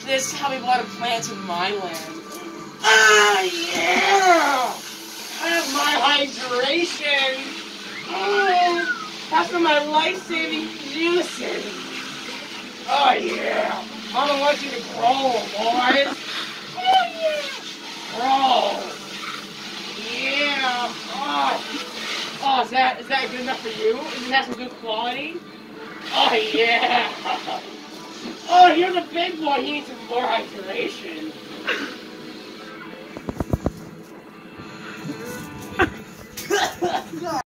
This is how we water plants in my land. Ah, yeah! I have my hydration. That's for my life-saving juices. Oh, yeah. Mama wants you to grow, boys. Oh, yeah. Grow. Yeah. Oh, is that good enough for you? Isn't that some good quality? Oh, yeah. Oh, you're the big boy. He needs some more hydration.